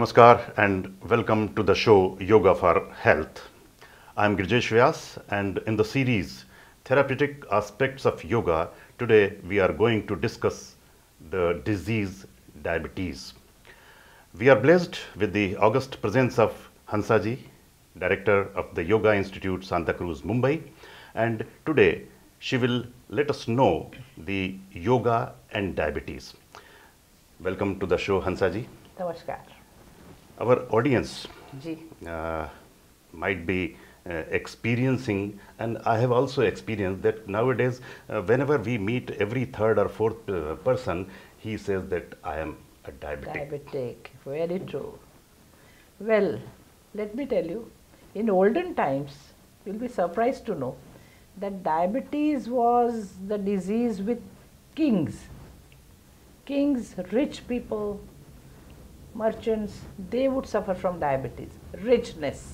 Namaskar and welcome to the show Yoga for Health. I am Girijesh Vyas, and in the series Therapeutic Aspects of Yoga, today we are going to discuss the disease diabetes. We are blessed with the august presence of Hansaji, Director of the Yoga Institute, Santa Cruz, Mumbai, and today she will let us know the yoga and diabetes. Welcome to the show, Hansaji. Namaskar. Our audience Ji. Might be experiencing, and I have also experienced that nowadays whenever we meet every third or fourth person, he says that I am a diabetic. Diabetic, very true. Well, let me tell you, in olden times, you'll be surprised to know that diabetes was the disease with kings. Kings, rich people, merchants, they would suffer from diabetes, richness.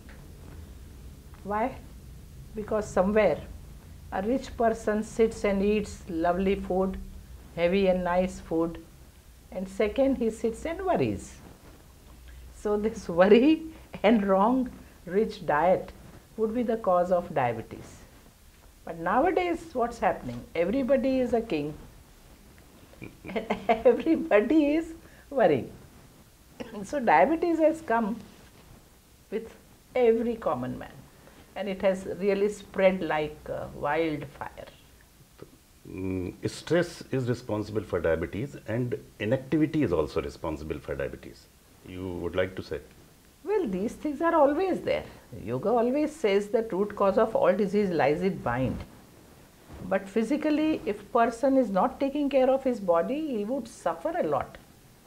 Why? Because somewhere a rich person sits and eats lovely food, heavy and nice food, and second he sits and worries. So this worry and wrong rich diet would be the cause of diabetes. But nowadays what's happening? Everybody is a king and everybody is worrying. So diabetes has come with every common man, and it has really spread like wildfire. Stress is responsible for diabetes, and inactivity is also responsible for diabetes. You would like to say? Well, these things are always there. Yoga always says that root cause of all disease lies in mind. But physically, if person is not taking care of his body, he would suffer a lot.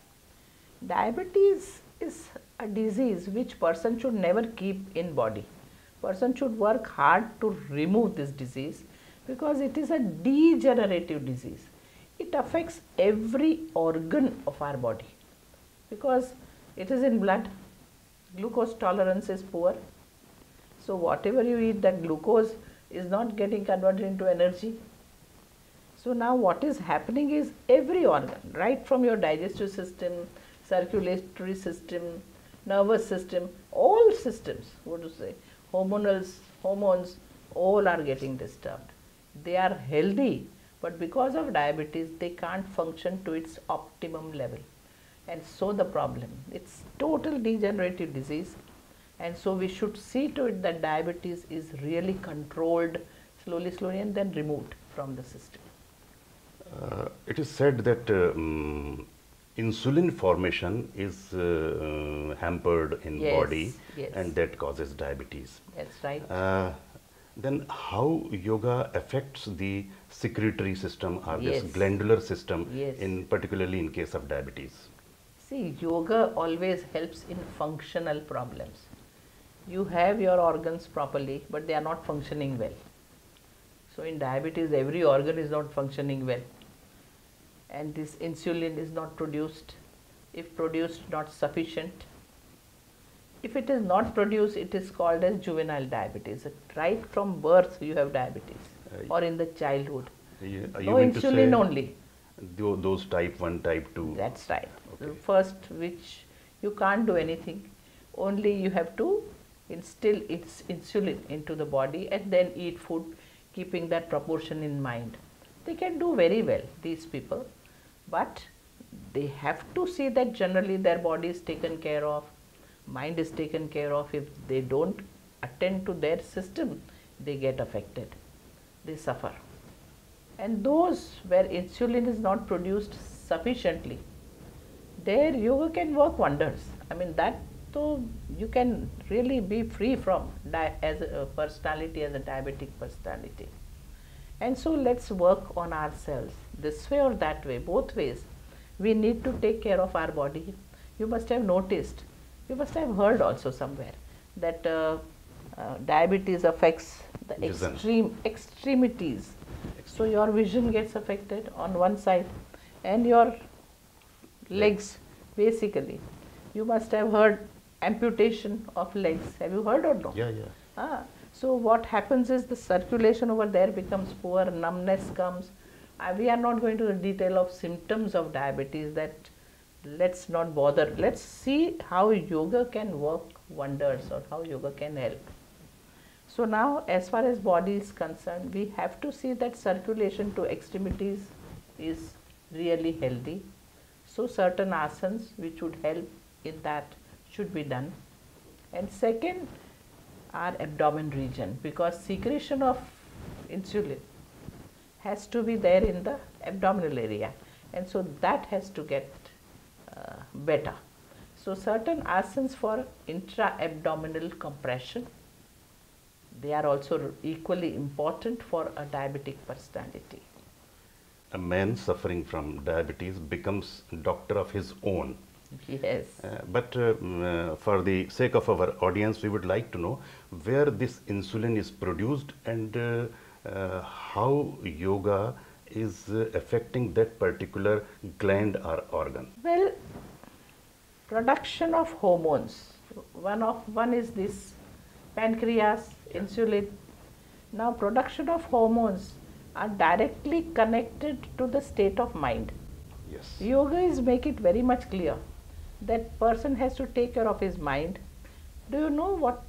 Diabetes is a disease which person should never keep in body. Person should work hard to remove this disease because it is a degenerative disease. It affects every organ of our body because it is in blood. Glucose tolerance is poor. So whatever you eat, that glucose is not getting converted into energy. So now what is happening is every organ, right from your digestive system, circulatory system, nervous system, all systems, what to say, hormones, all are getting disturbed. They are healthy, but because of diabetes, they can't function to its optimum level. And so the problem, it's total degenerative disease. And so we should see to it that diabetes is really controlled slowly, and then removed from the system. It is said that insulin formation is hampered in body, and that causes diabetes. That's right. Then how yoga affects the secretory system or this glandular system, in particularly in case of diabetes? See, yoga always helps in functional problems. You have your organs properly, but they are not functioning well. So in diabetes, every organ is not functioning well. And this insulin is not produced. If produced, not sufficient. If it is not produced, it is called as juvenile diabetes. Right from birth, you have diabetes, or in the childhood. No insulin only. Those type 1, type 2. That's right. Okay. The first, which you can't do anything. Only you have to instill its insulin into the body and then eat food, keeping that proportion in mind. They can do very well, these people, but they have to see that generally their body is taken care of, mind is taken care of. If they don't attend to their system, they get affected, they suffer. And those where insulin is not produced sufficiently, there yoga can work wonders. I mean, that so you can really be free from as a personality, as a diabetic personality. And so let's work on ourselves this way or that way, both ways. We need to take care of our body. You must have noticed, you must have heard also somewhere that diabetes affects the extremities. So your vision gets affected on one side and your legs basically. You must have heard amputation of legs. Have you heard or no? Yeah. So what happens is the circulation over there becomes poor, numbness comes. We are not going to the detail of symptoms of diabetes, that let's not bother. Let's see how yoga can work wonders or how yoga can help. So now, as far as body is concerned, we have to see that circulation to extremities is really healthy. So certain asanas which would help in that should be done. And second, our abdomen region, because secretion of insulin has to be there in the abdominal area, and so that has to get better. So certain asanas for intra-abdominal compression, they are also equally important for a diabetic personality. A man suffering from diabetes becomes doctor of his own. Yes. But for the sake of our audience, we would like to know where this insulin is produced and how yoga is affecting that particular gland or organ. Well, production of hormones. One is this pancreas, insulin. Now, production of hormones are directly connected to the state of mind. Yes. Yoga is make it very much clear that person has to take care of his mind. Do you know what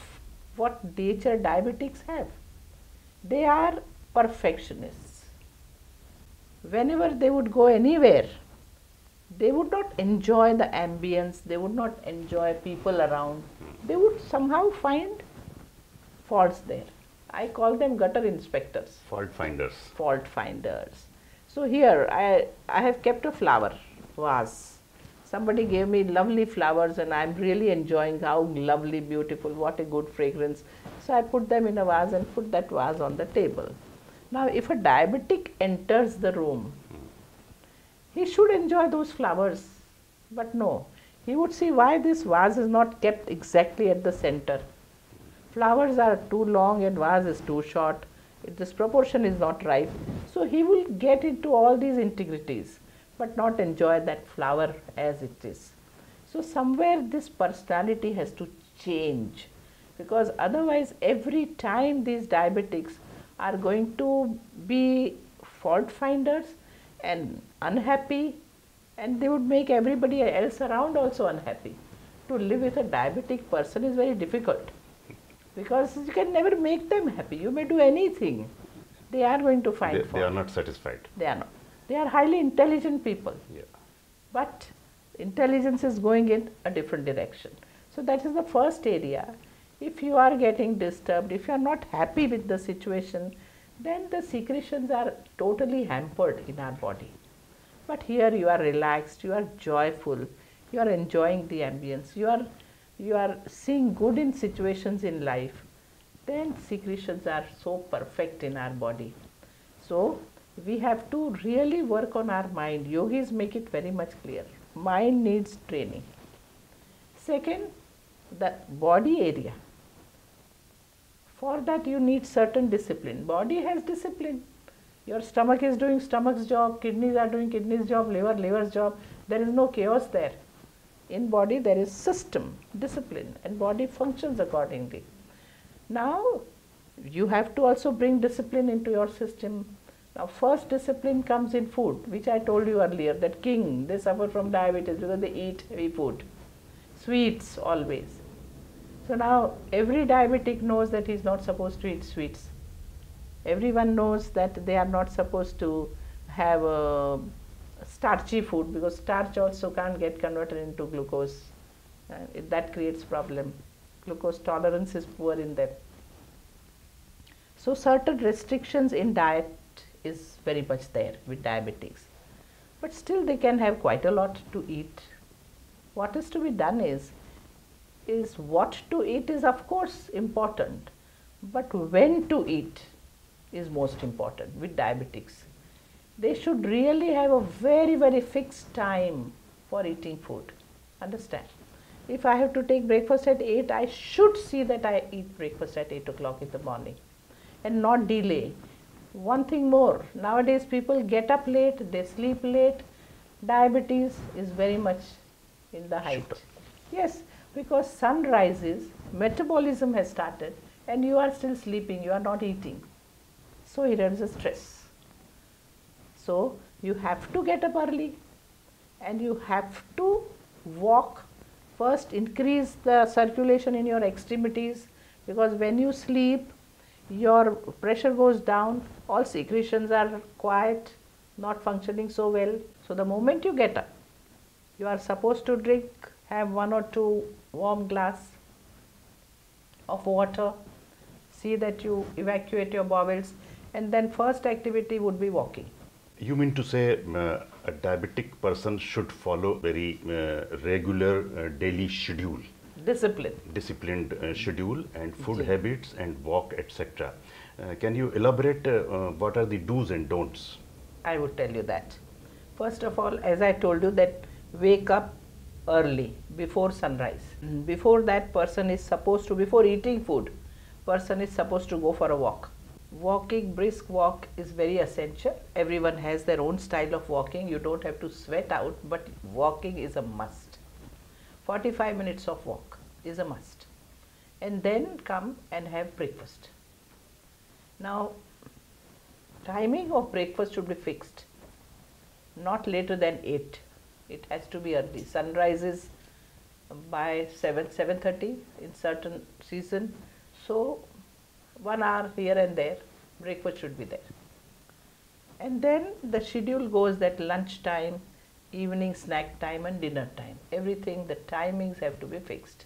nature diabetics have? They are perfectionists. Whenever they would go anywhere, they would not enjoy the ambience, they would not enjoy people around. They would somehow find faults there. I call them gutter inspectors. Fault finders. Fault finders. So here I have kept a flower vase. Somebody gave me lovely flowers and I am really enjoying how lovely, beautiful, what a good fragrance. So I put them in a vase and put that vase on the table. Now if a diabetic enters the room, he should enjoy those flowers, but no, he would see why this vase is not kept exactly at the center. Flowers are too long and vase is too short. This proportion is not right. So he will get into all these integrities, but not enjoy that flower as it is. So somewhere this personality has to change, because otherwise every time these diabetics are going to be fault finders and unhappy, and they would make everybody else around also unhappy. To live with a diabetic person is very difficult, because you can never make them happy. You may do anything, they are going to find fault. They are not satisfied. They are not. They are highly intelligent people. Yeah. But intelligence is going in a different direction. So that is the first area. If you are getting disturbed, if you are not happy with the situation, then the secretions are totally hampered in our body. But here you are relaxed, you are joyful, you are enjoying the ambience, you are seeing good in situations in life, then secretions are so perfect in our body. So we have to really work on our mind. Yogis make it very much clear. Mind needs training. Second, the body area. For that you need certain discipline. Body has discipline. Your stomach is doing stomach's job, kidneys are doing kidneys job, liver's job. There is no chaos there. In body there is system, discipline, and body functions accordingly. Now you have to also bring discipline into your system. Now first discipline comes in food, which I told you earlier, that king, they suffer from diabetes because they eat heavy food. Sweets always. So now every diabetic knows that he is not supposed to eat sweets. Everyone knows that they are not supposed to have starchy food, because starch also can't get converted into glucose. That creates problem. Glucose tolerance is poor in them. So certain restrictions in diet is very much there with diabetics. But still they can have quite a lot to eat. What is to be done is what to eat is of course important, but when to eat is most important with diabetics. They should really have a very, very fixed time for eating food. Understand? If I have to take breakfast at 8, I should see that I eat breakfast at 8 o'clock in the morning and not delay. One thing more, nowadays people get up late, they sleep late. Diabetes is very much in the height. Yes, because sun rises, metabolism has started, and you are still sleeping, you are not eating. So here is a stress. So you have to get up early. and you have to walk. First, increase the circulation in your extremities, because when you sleep, your pressure goes down, all secretions are quiet, not functioning so well. So the moment you get up, you are supposed to drink, have 1 or 2 warm glass of water, see that you evacuate your bowels, and then first activity would be walking. You mean to say a diabetic person should follow very regular daily schedule, Discipline. disciplined schedule and food habits and walk, etc. Can you elaborate what are the do's and don'ts? I would tell you that. First of all, as I told you, that wake up early, before sunrise. Before that, person is supposed to, before eating food, person is supposed to go for a walk. Walking, brisk walk is very essential. Everyone has their own style of walking. You don't have to sweat out, but walking is a must. 45 minutes of walk is a must. And then come and have breakfast. Now, timing of breakfast should be fixed, not later than 8. It has to be early. Sunrise is by 7:30 in certain season. So 1 hour here and there, breakfast should be there. And then the schedule goes that lunch time, evening snack time and dinner time. Everything, the timings have to be fixed.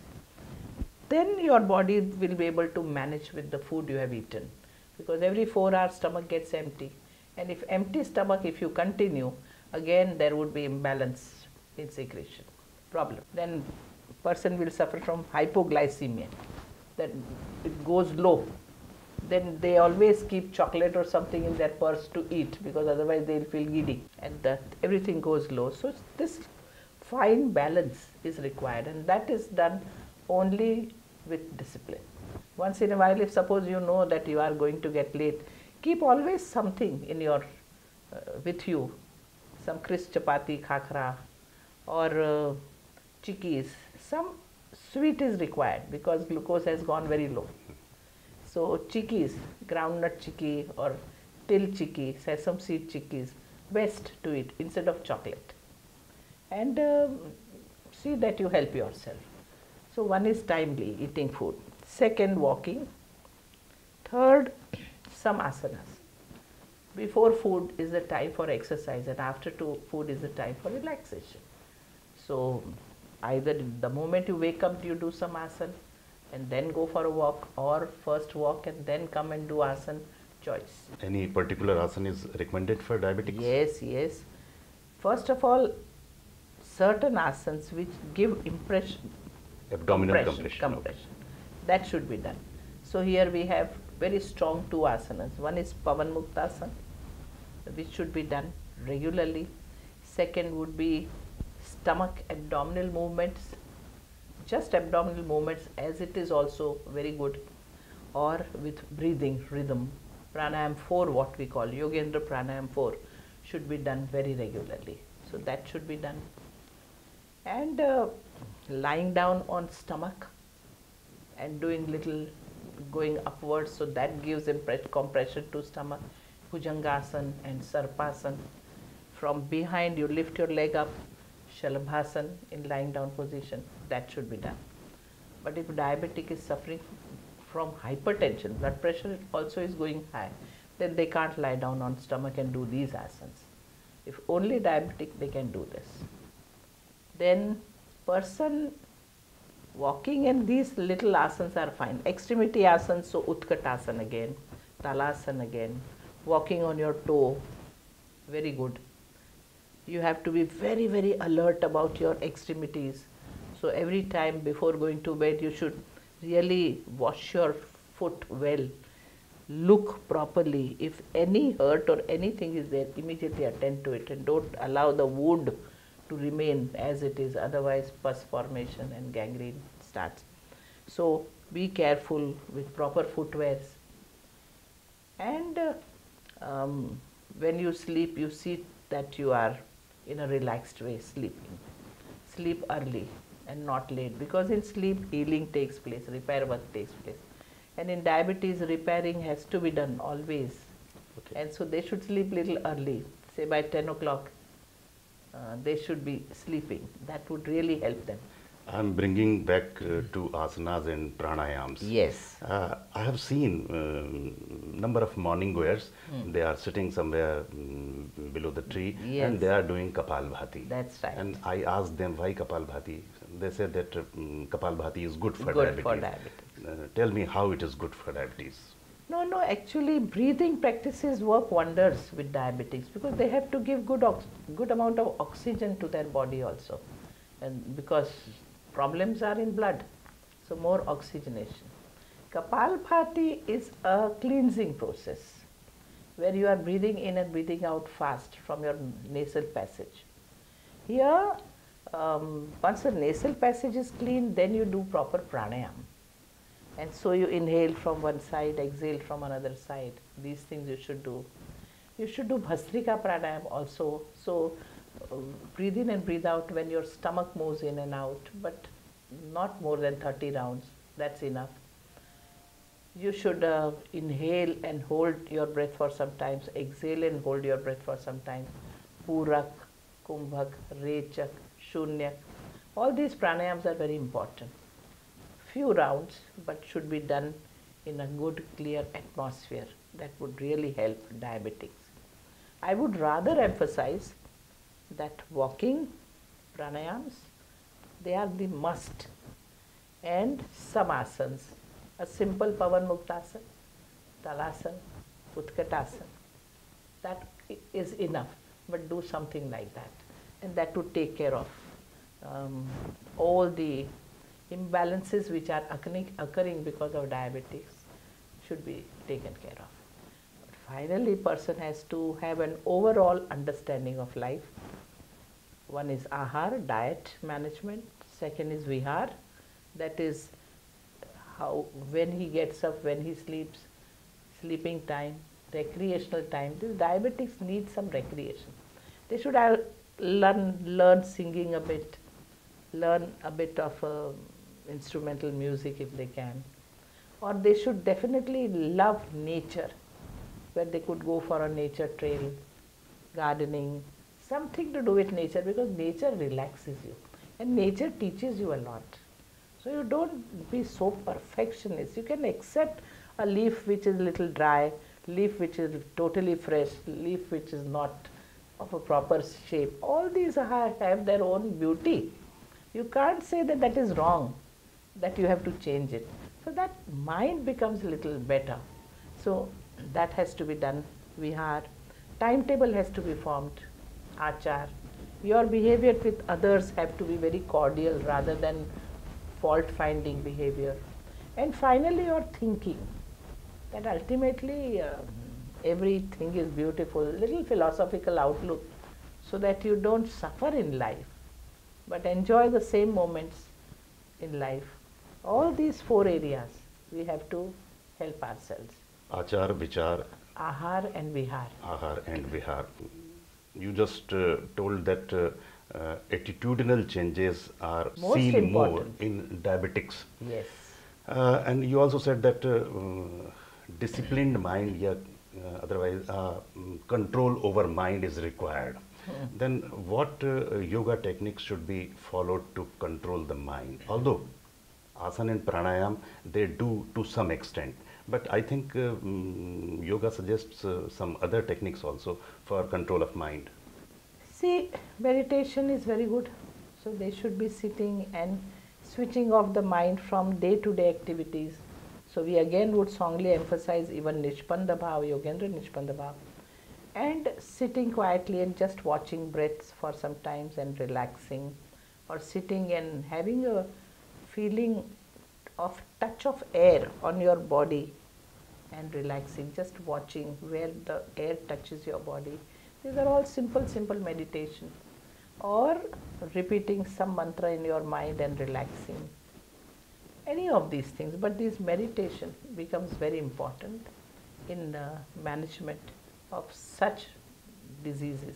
Then your body will be able to manage with the food you have eaten, because every 4 hours stomach gets empty. And if empty stomach, if you continue, again there would be imbalance in secretion problem. Then person will suffer from hypoglycemia, that it goes low. Then they always keep chocolate or something in their purse to eat, because otherwise they will feel giddy, and that everything goes low. So this fine balance is required, and that is done only with discipline. Once in a while, if suppose you know that you are going to get late, keep always something in your with you, some crisp chapati, khakra, or chikkis. Some sweet is required because glucose has gone very low. So chikkis, groundnut chikki or till chikki, sesame seed chikkis, best to eat instead of chocolate. And see that you help yourself. So one is timely eating food. Second, walking. Third, some asanas. Before food is the time for exercise, and after food is the time for relaxation. So either the moment you wake up, you do some asana and then go for a walk, or first walk and then come and do asana, choice. Any particular asana is recommended for diabetics? Yes, yes. First of all, certain asanas which give impression, Abdominal compression. Okay. That should be done. So here we have very strong 2 asanas. One is Pavan Muktasana, which should be done regularly. Second would be stomach abdominal movements, just abdominal movements, as it is also very good, or with breathing rhythm. Pranayam 4, what we call Yogendra Pranayam 4, should be done very regularly. So that should be done. And lying down on stomach and doing little going upwards, so that gives compression to stomach. Bhujangasana and Sarpasana. From behind you lift your leg up, Shalabhasana in lying down position. That should be done. But if diabetic is suffering from hypertension, blood pressure also is going high, then they can't lie down on stomach and do these asanas. If only diabetic, they can do this. Then person walking and these little asanas are fine. Extremity asanas, so Utkatasana again, Talasana again, walking on your toe, very good. You have to be very, very alert about your extremities. So every time before going to bed, you should really wash your foot well, look properly. If any hurt or anything is there, immediately attend to it, and don't allow the wound to remain as it is, otherwise pus formation and gangrene starts. So be careful with proper footwears. And when you sleep, you see that you are in a relaxed way sleeping. Sleep early and not late, because in sleep healing takes place, repair work takes place. And in diabetes, repairing has to be done always. Okay. And so they should sleep little early, say by 10 o'clock. they should be sleeping. That would really help them. I'm bringing back to asanas and pranayams. Yes. I have seen number of morning goers. They are sitting somewhere below the tree, Yes. and they are doing Kapalbhati. That's right. And I asked them why Kapalbhati. They said that Kapalbhati is good for Good diabetes. for diabetes. Tell me how it is good for diabetes. No, actually breathing practices work wonders with diabetics because they have to give good amount of oxygen to their body also. And because problems are in blood, so more oxygenation. Kapalbhati is a cleansing process where you are breathing in and breathing out fast from your nasal passage. Here, once the nasal passage is clean, then you do proper pranayam. And so you inhale from one side, exhale from another side. These things you should do. You should do Bhastrika pranayam also. So breathe in and breathe out when your stomach moves in and out, but not more than 30 rounds. That's enough. You should inhale and hold your breath for some time. Exhale and hold your breath for some time. Purak, Kumbhak, Rechak, Shunyak. All these pranayams are very important. Few rounds, but should be done in a good, clear atmosphere. That would really help diabetics. I would rather emphasize that walking pranayams, they are the must. And some asanas, a simple Pavan Muktasana, Talasana, Utkatasana, that is enough, but do something like that. And that would take care of all the imbalances which are occurring because of diabetes should be taken care of. But finally, person has to have an overall understanding of life. One is ahar, diet management. Second is vihar, that is how when he gets up, when he sleeps, sleeping time, recreational time. These diabetics need some recreation. They should learn singing a bit, learn a bit of instrumental music if they can, or they should definitely love nature, where they could go for a nature trail, gardening, something to do with nature, because nature relaxes you and nature teaches you a lot. So you don't be so perfectionist. You can accept a leaf which is a little dry, leaf which is totally fresh, leaf which is not of a proper shape. All these have their own beauty. You can't say that that is wrong, that you have to change it. So that mind becomes a little better. So that has to be done. Vihar, timetable has to be formed, achar. Your behavior with others have to be very cordial rather than fault-finding behavior. And finally, your thinking, that ultimately everything is beautiful, little philosophical outlook, so that you don't suffer in life, but enjoy the same moments in life. All these 4 areas, we have to help ourselves. Achar, vichar, Ahar and vihar. ahar and vihar. You just told that attitudinal changes are Most seen more important. in diabetics. Yes. And you also said that disciplined mind, yeah, otherwise control over mind is required. Then what yoga techniques should be followed to control the mind? Although asana and pranayam, they do to some extent. But I think yoga suggests some other techniques also for control of mind. See, meditation is very good. So they should be sitting and switching off the mind from day-to-day activities. So we again would strongly emphasize even Nishpanda Bhav, Yogendra Nishpanda Bhav. And sitting quietly and just watching breaths for some times and relaxing, or sitting and having a feeling of touch of air on your body and relaxing, just watching where the air touches your body. These are all simple meditation. Or repeating some mantra in your mind and relaxing. Any of these things, but this meditation becomes very important in management of such diseases.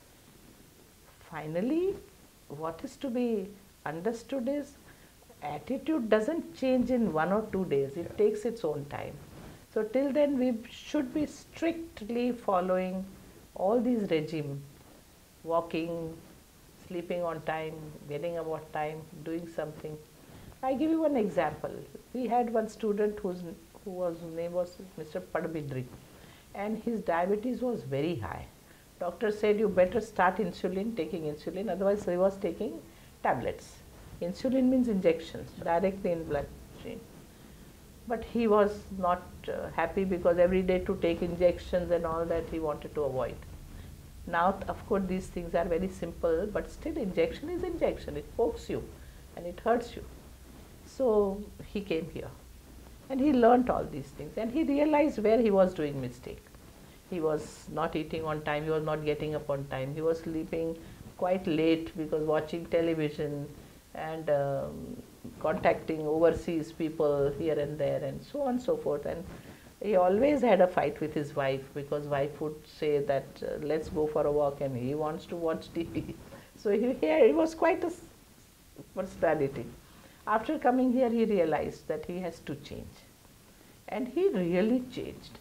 Finally, what is to be understood is attitude doesn't change in 1 or 2 days. It takes its own time. So till then we should be strictly following all these regime, walking, sleeping on time, getting up on time, doing something. I give you one example. We had one student whose name was Mr. Padbidri, and his diabetes was very high. Doctor said you better start taking insulin, otherwise he was taking tablets. Insulin means injections directly in bloodstream. But he was not happy because every day to take injections and all that he wanted to avoid. Now, of course, these things are very simple, but still injection is injection. It pokes you and it hurts you. So he came here and he learnt all these things and he realized where he was doing mistake. He was not eating on time, he was not getting up on time, he was sleeping quite late because watching television and contacting overseas people here and there and so on and so forth. And he always had a fight with his wife because wife would say that let's go for a walk and he wants to watch TV. So he was quite a personality. After coming here he realized that he has to change and he really changed.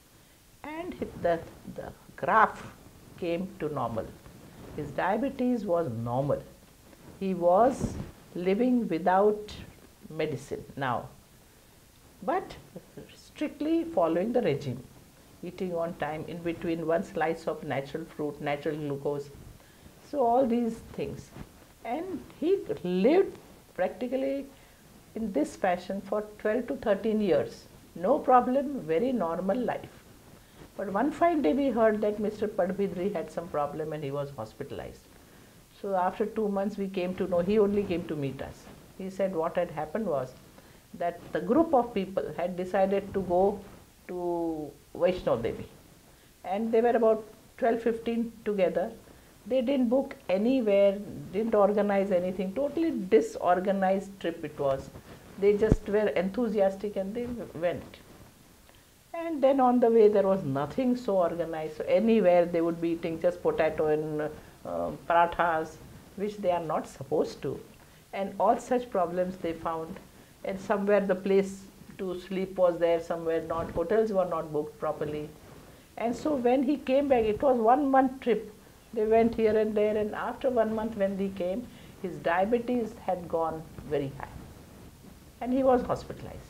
And the graph came to normal. His diabetes was normal. He was living without medicine now, but strictly following the regime, eating on time, in between one slice of natural fruit, natural glucose, so all these things. And he lived practically in this fashion for 12 to 13 years. No problem, very normal life. But one fine day we heard that Mr. Padbidri had some problem and he was hospitalized. So after 2 months we came to know, he only came to meet us. He said what had happened was that the group of people had decided to go to Vaishno Devi. And they were about 12-15 together. They didn't book anywhere, didn't organize anything, totally disorganized trip it was. They just were enthusiastic and they went. And then on the way there was nothing so organized. So anywhere they would be eating just potato and parathas, which they are not supposed to. And all such problems they found. And somewhere the place to sleep was there, somewhere not. Hotels were not booked properly. And so when he came back, it was 1 month trip. They went here and there, and after 1 month when he came, his diabetes had gone very high. And he was hospitalized.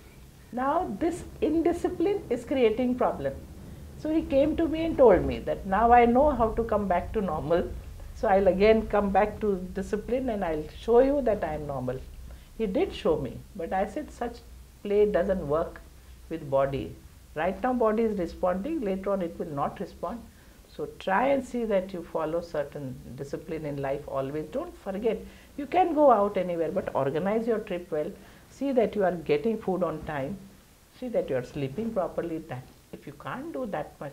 Now this indiscipline is creating problem. So he came to me and told me that now I know how to come back to normal. So I'll again come back to discipline and I'll show you that I am normal. He did show me, but I said such play doesn't work with body. Right now body is responding, later on it will not respond. So try and see that you follow certain discipline in life always. Don't forget, you can go out anywhere, but organize your trip well. See that you are getting food on time. See that you are sleeping properly. That if you can't do that much,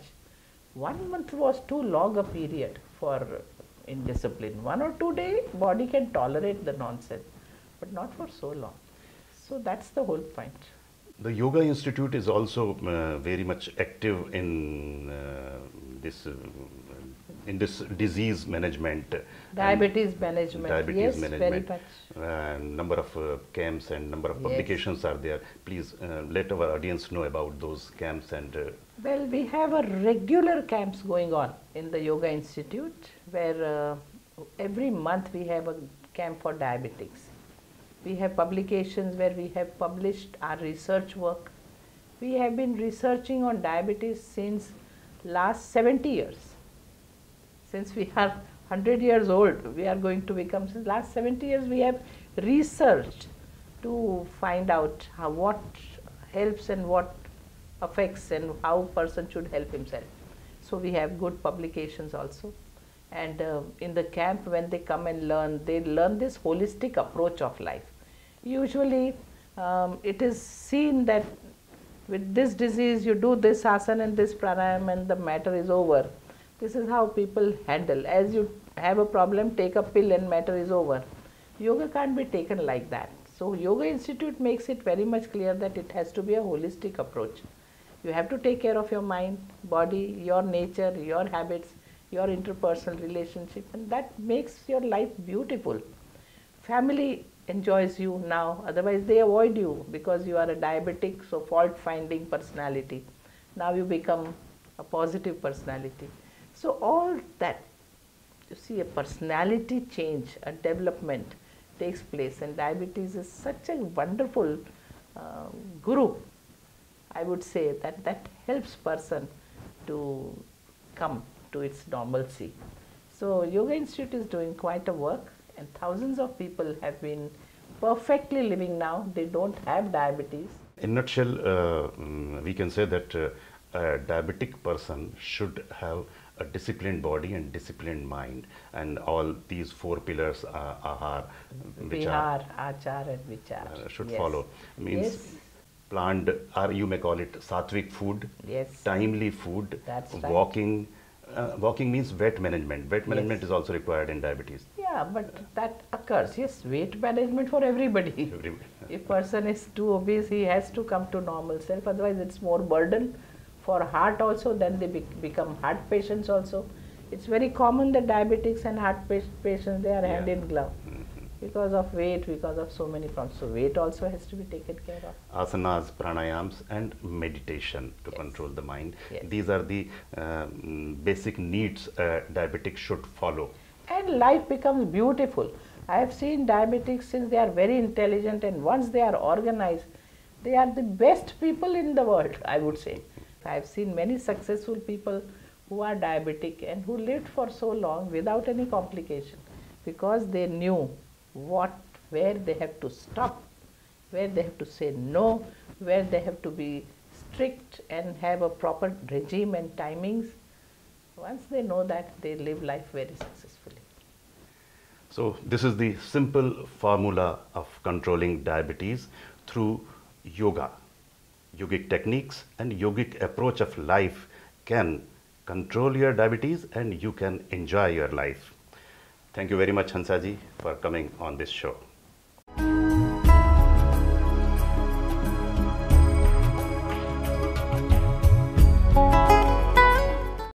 1 month was too long a period for indiscipline. 1 or 2 days, body can tolerate the nonsense, but not for so long. So that's the whole point. The Yoga Institute is also very much active in this disease management. Diabetes management. Diabetes yes, management. very much. Number of camps and number of publications are there. Please let our audience know about those camps and. Well, we have a regular camps going on in the Yoga Institute where every month we have a camp for diabetics. We have publications where we have published our research work. We have been researching on diabetes since last 70 years. Since we are 100 years old, we are going to become, since last 70 years we have researched to find out what helps and what affects and how a person should help himself. So we have good publications also. And in the camp when they come and learn, they learn this holistic approach of life. Usually it is seen that with this disease you do this asana and this pranayama and the matter is over. This is how people handle. As you have a problem, take a pill and matter is over. Yoga can't be taken like that. So Yoga Institute makes it very much clear that it has to be a holistic approach. You have to take care of your mind, body, your nature, your habits, your interpersonal relationship, and that makes your life beautiful. Family enjoys you now, otherwise they avoid you because you are a diabetic, so fault-finding personality. Now you become a positive personality. So all that you see a personality change, a development takes place, and diabetes is such a wonderful uh, guru. I would say that helps person to come to its normalcy. So Yoga Institute is doing quite a work, and thousands of people have been perfectly living now. They don't have diabetes. In nutshell, we can say that a diabetic person should have a disciplined body and disciplined mind, and all these four pillars are which are Vihar, Achar and Vichar. should Yes. follow. Means Yes. planned, or you may call it sattvic food, Yes. timely food, That's right. walking. Walking means weight management. Weight management Yes. is also required in diabetes. Yeah, but that occurs. Yes, weight management for everybody. If person is too obese, he has to come to normal self. Otherwise, it's more burden for heart also. Then they become heart patients also. It's very common that diabetics and heart patients, they are hand Yeah. in glove because of weight, because of so many problems. So weight also has to be taken care of. Asanas, pranayams, and meditation to Yes. control the mind. Yes. These are the basic needs diabetic should follow. And life becomes beautiful. I have seen diabetics since they are very intelligent, and once they are organized, they are the best people in the world, I would say. I have seen many successful people who are diabetic and who lived for so long without any complication because they knew where they have to stop, where they have to say no, where they have to be strict and have a proper regime and timings. Once they know that, they live life very successfully. So this is the simple formula of controlling diabetes through yoga. Yogic techniques and yogic approach of life can control your diabetes, and you can enjoy your life. Thank you very much, Hansaji, for coming on this show.